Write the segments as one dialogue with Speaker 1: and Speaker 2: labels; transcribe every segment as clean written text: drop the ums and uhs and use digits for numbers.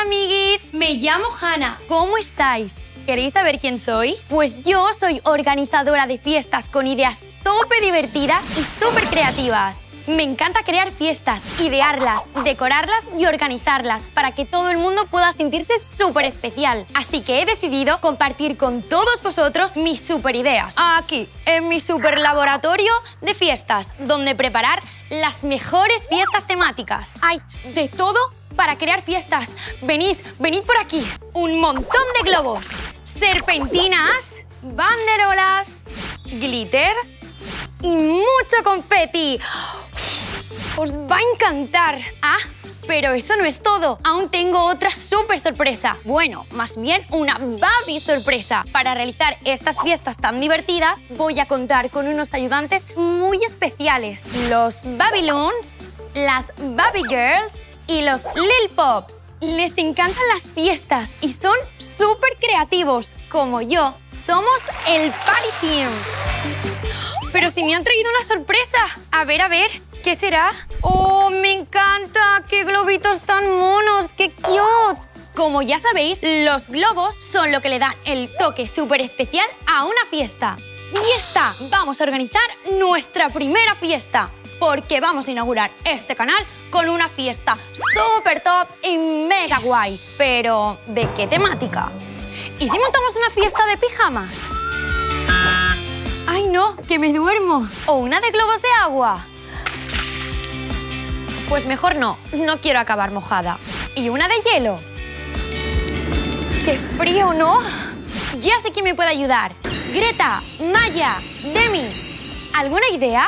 Speaker 1: amiguis, me llamo Hannah. ¿Cómo estáis? ¿Queréis saber quién soy? Pues yo soy organizadora de fiestas con ideas tope divertidas y súper creativas. Me encanta crear fiestas, idearlas, decorarlas y organizarlas para que todo el mundo pueda sentirse súper especial. Así que he decidido compartir con todos vosotros mis súper ideas. Aquí, en mi súper laboratorio de fiestas, donde preparar las mejores fiestas temáticas. Hay de todo para crear fiestas. Venid por aquí. Un montón de globos, serpentinas, banderolas, glitter y mucho confeti. ¡Os va a encantar! Ah, pero eso no es todo. Aún tengo otra súper sorpresa. Bueno, más bien una Baby sorpresa. Para realizar estas fiestas tan divertidas, voy a contar con unos ayudantes muy especiales. Los Babyloons, las Baby Girls y los Lil Pops. Les encantan las fiestas y son súper creativos, como yo. Somos el Party Team. Pero si me han traído una sorpresa. A ver, ¿qué será? ¡Oh, me encanta! ¡Qué globitos tan monos! ¡Qué cute! Como ya sabéis, los globos son lo que le dan el toque súper especial a una fiesta. ¡Y está! Vamos a organizar nuestra primera fiesta, porque vamos a inaugurar este canal con una fiesta súper top y mega guay. Pero, ¿de qué temática? ¿Y si montamos una fiesta de pijamas? ¡Ay, no! ¡Que me duermo! ¿O una de globos de agua? Pues mejor no quiero acabar mojada. ¿Y una de hielo? ¡Qué frío!, ¿no? Ya sé quién me puede ayudar. Greta, Maya, Demi. ¿Alguna idea?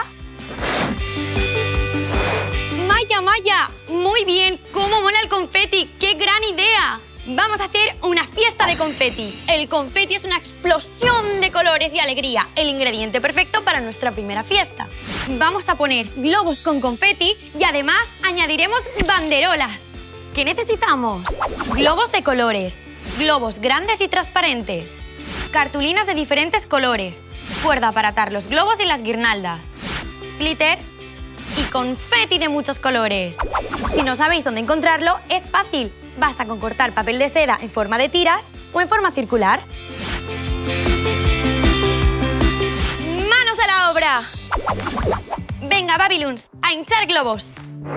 Speaker 1: Maya, muy bien. ¡Cómo mola el confeti! ¡Qué gran idea! Vamos a hacer una fiesta de confeti. El confeti es una explosión de colores y alegría, el ingrediente perfecto para nuestra primera fiesta. Vamos a poner globos con confeti y además añadiremos banderolas. ¿Qué necesitamos? Globos de colores, globos grandes y transparentes, cartulinas de diferentes colores, cuerda para atar los globos y las guirnaldas, glitter y confeti de muchos colores. Si no sabéis dónde encontrarlo, es fácil. Basta con cortar papel de seda en forma de tiras o en forma circular. ¡Manos a la obra! Venga, Babyloons, a hinchar globos.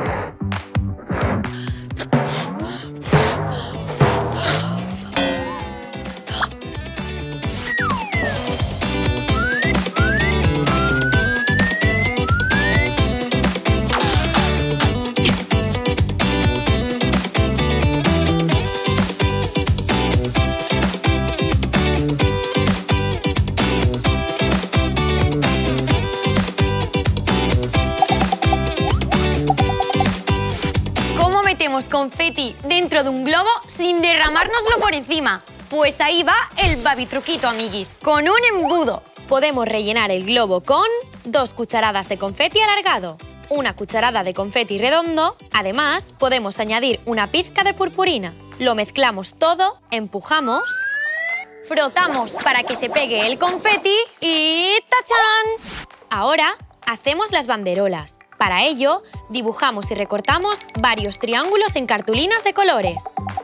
Speaker 1: Confeti dentro de un globo sin derramárnoslo por encima. Pues ahí va el Baby truquito, amiguis. Con un embudo podemos rellenar el globo con 2 cucharadas de confeti alargado, 1 cucharada de confeti redondo. Además, podemos añadir una pizca de purpurina. Lo mezclamos todo, empujamos, frotamos para que se pegue el confeti y ¡tachán! Ahora hacemos las banderolas. Para ello, dibujamos y recortamos varios triángulos en cartulinas de colores.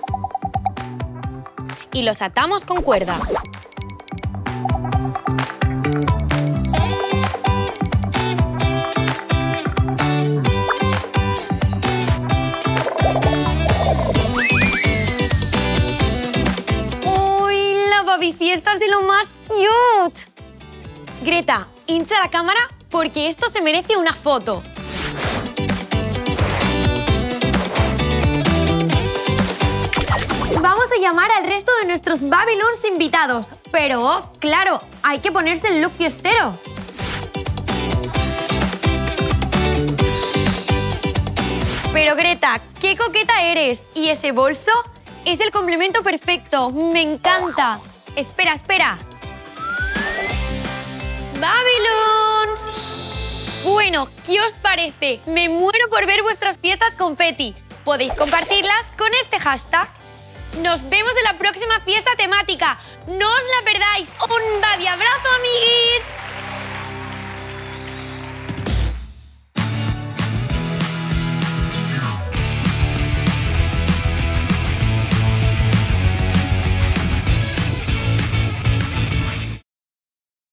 Speaker 1: Y los atamos con cuerda. ¡Uy! La Baby fiesta es de lo más cute. Greta, hincha la cámara porque esto se merece una foto. Vamos a llamar al resto de nuestros Babyloons invitados. Pero, claro, hay que ponerse el look fiestero. Pero Greta, qué coqueta eres. ¿Y ese bolso? Es el complemento perfecto. ¡Me encanta! Espera. ¡Babyloons! Bueno, ¿qué os parece? Me muero por ver vuestras fiestas confeti. Podéis compartirlas con este hashtag. Nos vemos en la próxima fiesta temática. ¡No os la perdáis! ¡Un Baby abrazo, amiguis!